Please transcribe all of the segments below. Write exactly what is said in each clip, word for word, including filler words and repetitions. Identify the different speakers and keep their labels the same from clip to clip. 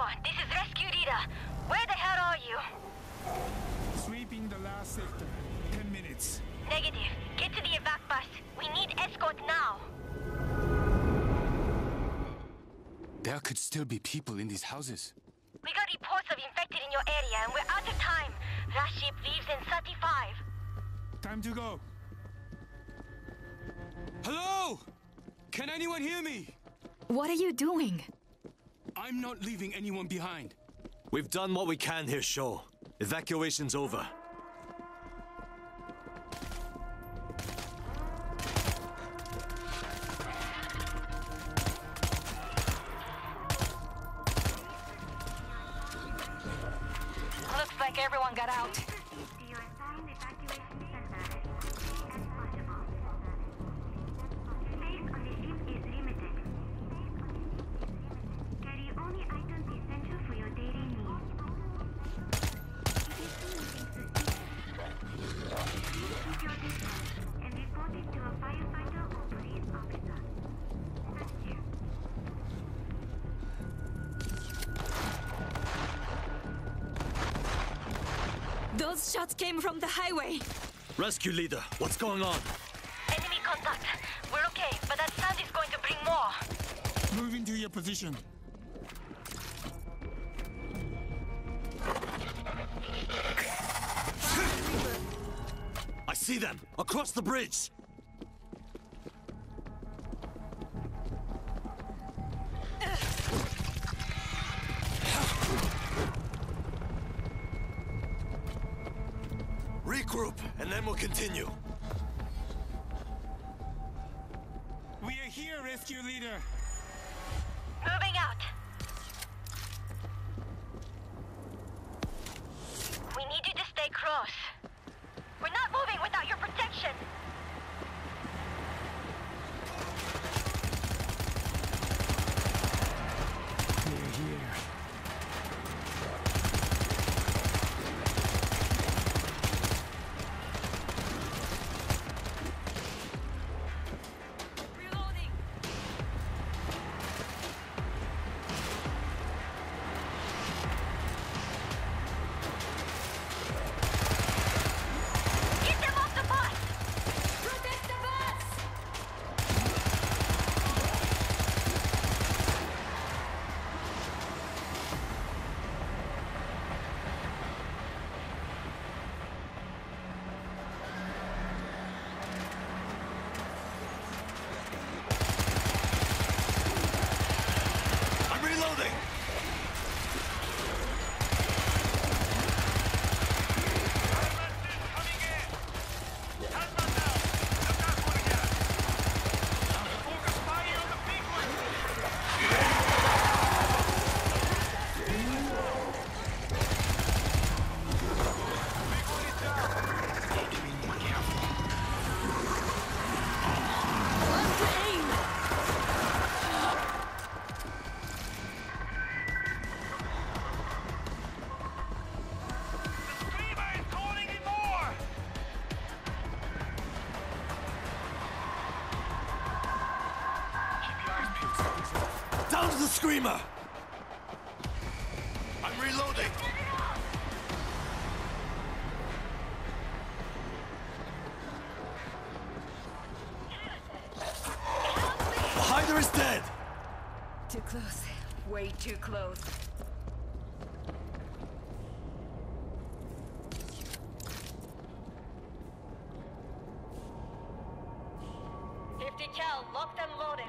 Speaker 1: this is Rescue Leader. Where the hell are you?
Speaker 2: Sweeping the last sector. Ten minutes.
Speaker 1: Negative. Get to the evac bus. We need escort now.
Speaker 3: There could still be people in these houses.
Speaker 1: We got reports of infected in your area and we're out of time. Last ship leaves in thirty-five.
Speaker 2: Time to go.
Speaker 3: Hello? Can anyone hear me?
Speaker 4: What are you doing?
Speaker 3: I'm not leaving anyone behind.
Speaker 5: We've done what we can here, Shaw. Evacuation's over.
Speaker 4: Looks like everyone got out. Those shots came from the highway.
Speaker 5: Rescue Leader, what's going on?
Speaker 1: Enemy contact. We're okay, but that sound is going to bring more.
Speaker 2: Move into your position.
Speaker 5: I see them! Across the bridge! Regroup, and then we'll continue.
Speaker 2: We are here, Rescue Leader.
Speaker 1: Moving out. We need you to stay close. We're not moving without your protection.
Speaker 2: We're here.
Speaker 5: Down to the Screamer! I'm reloading! The Hider is dead!
Speaker 4: Too close. Way too close.
Speaker 1: fifty cal, locked and loaded.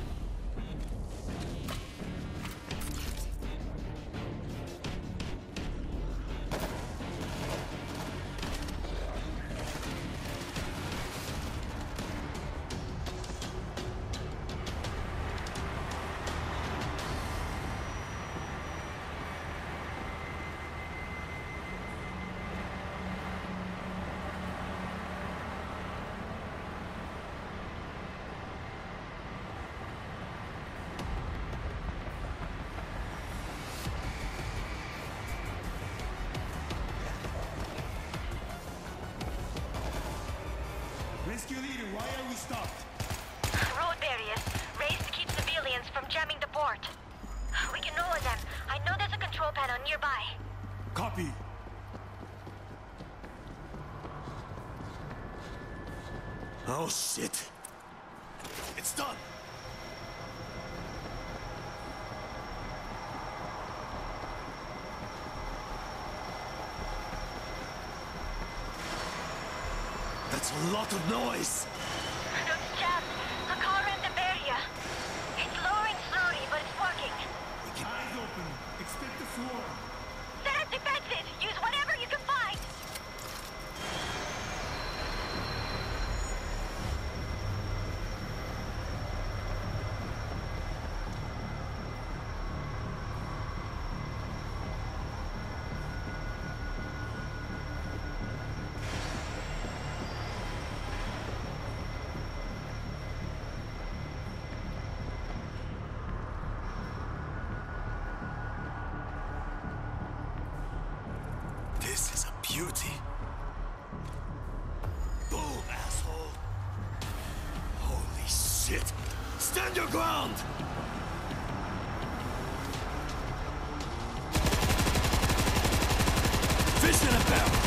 Speaker 2: Rescue Leader, why are we stopped?
Speaker 1: Road barriers, raised to keep civilians from jamming the port. We can lower them. I know there's control panel nearby.
Speaker 2: Copy.
Speaker 5: Oh, shit. It's done. That's a lot of noise.
Speaker 1: Looks jammed. A car ran the barrier. It's lowering slowly, but it's working.
Speaker 2: Eyes open. Expect the floor.
Speaker 1: Set up defenses. Use whatever you can find.
Speaker 5: This is a beauty. Boom, asshole. Holy shit. Stand your ground! Fish in a barrel!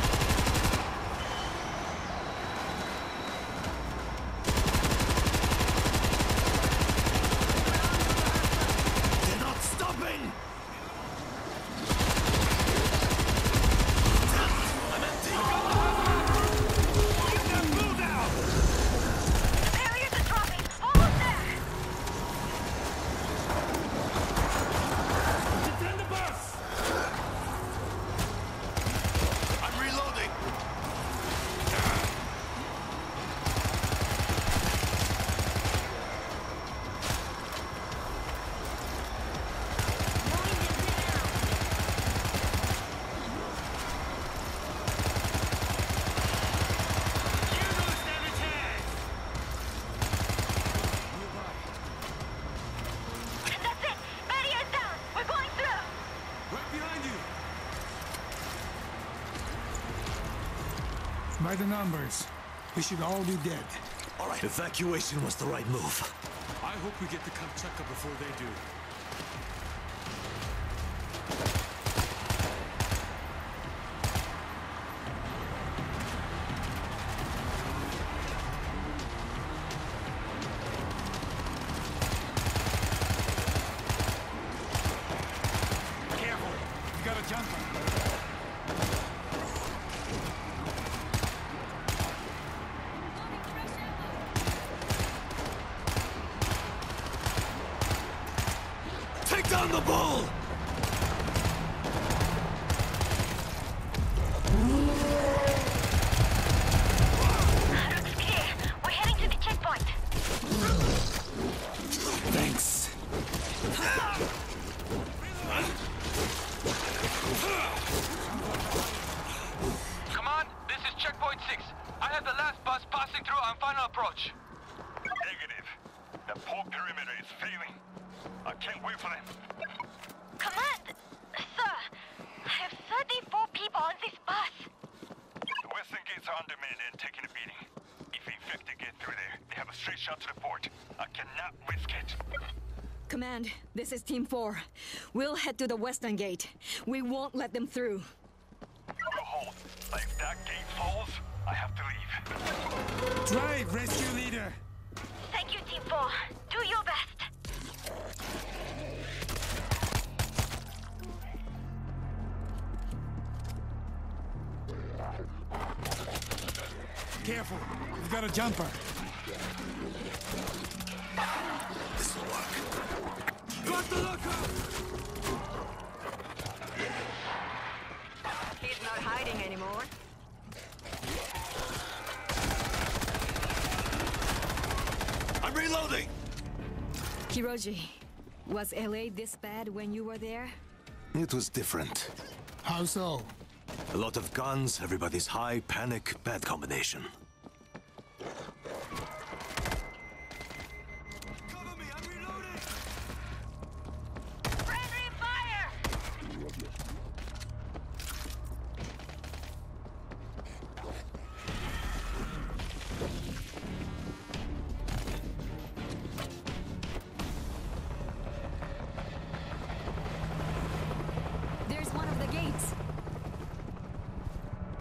Speaker 5: They're not stopping! I'm empty! Get that blue down!
Speaker 1: The barriers are dropping. Almost there.
Speaker 2: Defend the bus!
Speaker 5: I'm reloading!
Speaker 1: And that's it. Barrier's down. We're going through.
Speaker 2: Right behind you! By the numbers, we should all be dead.
Speaker 5: All right, evacuation was the right move.
Speaker 3: I hope we get to Kamchatka before they do.
Speaker 2: Careful! You got a jumper.
Speaker 5: Take down the bull!
Speaker 1: Looks clear. We're heading to the checkpoint.
Speaker 5: Thanks.
Speaker 6: Command, this is checkpoint six. I have the last bus passing through on final approach.
Speaker 7: Negative. The port perimeter is failing. I can't wait for them.
Speaker 1: Command! Sir, I have thirty-four people on this bus.
Speaker 7: The western gates are undermanned and taking a beating. If infected get through there, they have a straight shot to the port. I cannot risk it.
Speaker 4: Command, this is Team four. We'll head to the western gate. We won't let them through.
Speaker 7: We'll hold. But if that gate falls, I have to leave.
Speaker 2: Drive, rescue leader!
Speaker 1: Thank you, Team four. Do your best.
Speaker 2: Careful! You've got a jumper.
Speaker 5: This'll work.
Speaker 2: Got the lookout!
Speaker 4: He's not hiding anymore.
Speaker 5: I'm reloading!
Speaker 4: Hiroji, was L A this bad when you were there?
Speaker 5: It was different.
Speaker 2: How so?
Speaker 5: A lot of guns, everybody's high, panic, bad combination. Cover me, I'm reloading!
Speaker 1: Friendly fire!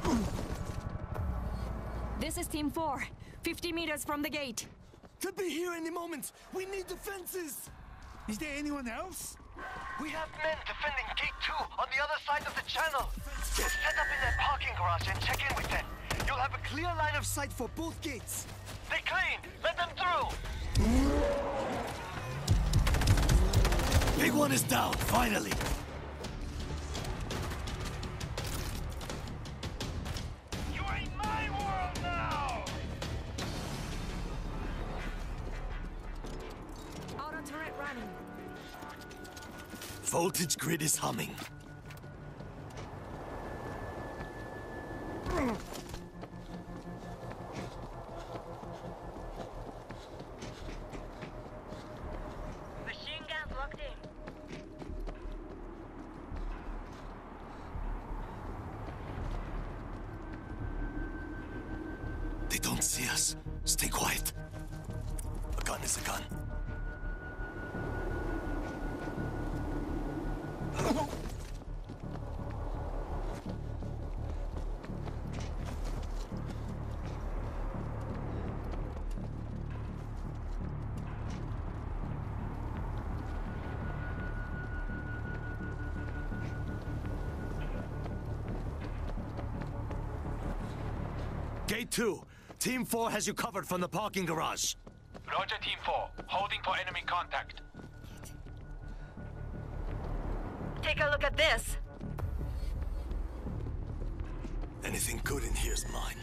Speaker 4: This is Team four. fifty meters from the gate.
Speaker 2: Could be here any moment. We need defenses. Is there anyone else?
Speaker 8: We have men defending Gate two on the other side of the channel. Set up in that parking garage and check in with them. You'll have a clear line of sight for both gates. They clean. Let them through.
Speaker 5: Big one is down, finally.
Speaker 7: You're in my world now!
Speaker 4: Auto turret running.
Speaker 5: Voltage grid is humming.
Speaker 1: Machine guns locked in.
Speaker 5: They don't see us. Stay quiet. A gun is a gun. Gate two. Team four has you covered from the parking garage.
Speaker 6: Roger, Team four. Holding for enemy contact.
Speaker 4: Take a look at this.
Speaker 5: Anything good in here's mine.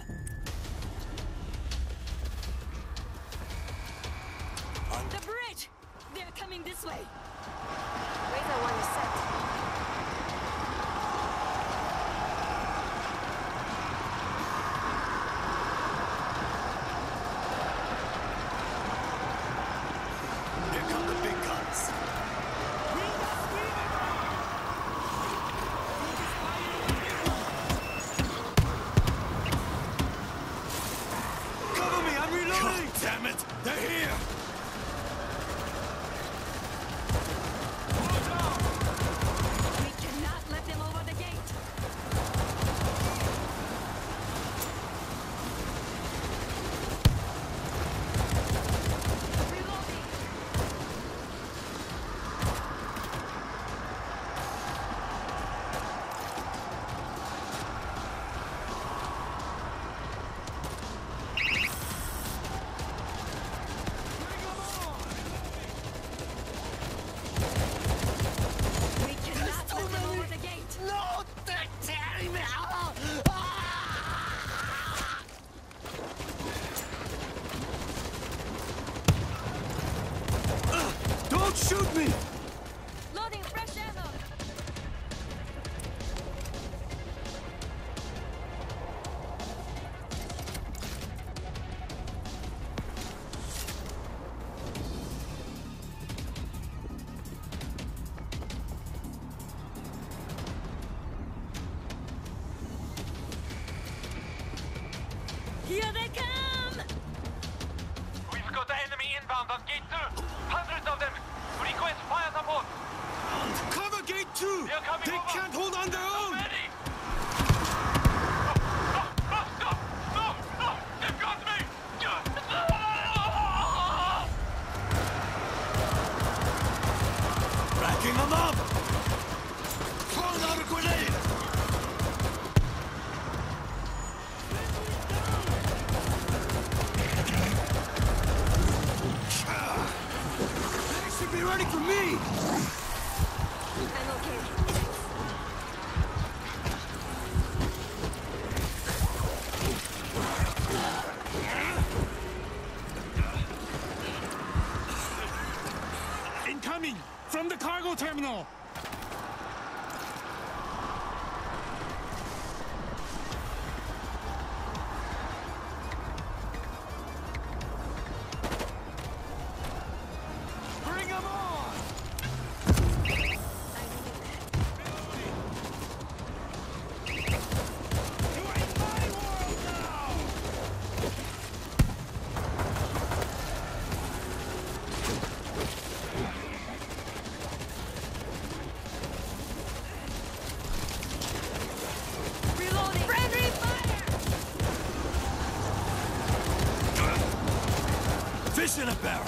Speaker 5: I'm...
Speaker 4: The bridge! They're coming this way. Razor wire set.
Speaker 5: Here come the big guns.
Speaker 8: Cover me, I'm reloading.
Speaker 5: God damn it! They're here!
Speaker 4: We cannot let them over the gate. Reloading. We cannot let them over the gate.
Speaker 8: No, they're tearing me out.
Speaker 5: Don't shoot me!
Speaker 4: Loading fresh ammo. Here they come!
Speaker 6: We've got the enemy inbound on Gate two. Hundreds of them. Request fire support.
Speaker 5: Cover gate two!
Speaker 6: They're coming
Speaker 5: They
Speaker 6: over.
Speaker 5: can't hold on their own!
Speaker 6: Ready? No, no, stop! No, no! They've got me!
Speaker 5: Racking them up! Throwing out a grenade! They should be ready for me!
Speaker 4: I'm okay.
Speaker 2: Incoming from the cargo terminal.
Speaker 8: Bring them on.
Speaker 5: fish in a barrel.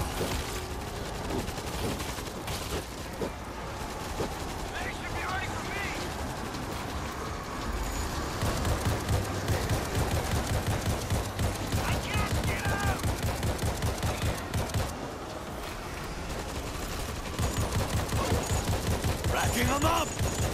Speaker 6: They should be ready for me. I can't get out.
Speaker 5: Racking them up!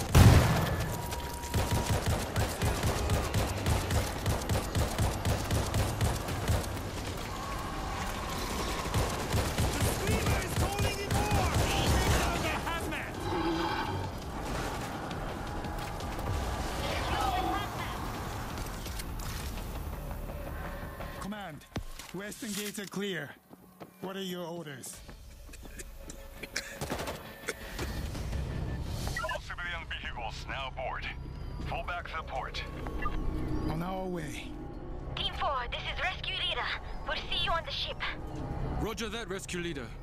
Speaker 2: Command, western gates are clear. What are your orders?
Speaker 7: All civilian vehicles now aboard. Fall back to the port.
Speaker 2: On our way.
Speaker 1: Team four, this is Rescue Leader. We'll see you on the ship.
Speaker 3: Roger that, rescue leader.